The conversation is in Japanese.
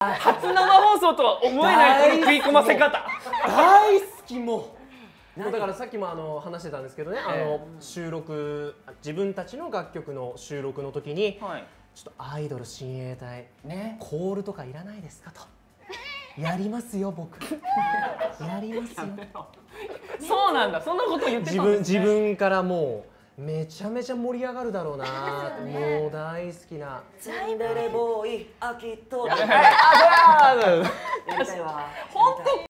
初生放送とは思えないこの食い込ませ方。 大好きもうだからさっきも話してたんですけどね、収録自分たちの楽曲の収録の時に、ちょっとアイドル親衛隊、コールとかいらないですかと。やりますよ僕。やりますよ。 そうなんだ、そんなこと言ってたんですね。 自分からもうめちゃめちゃ盛り上がるだろうな。もう大好きな。 ツンデレボーイ、秋と。 あ、そうや。 やりたいわ。 本当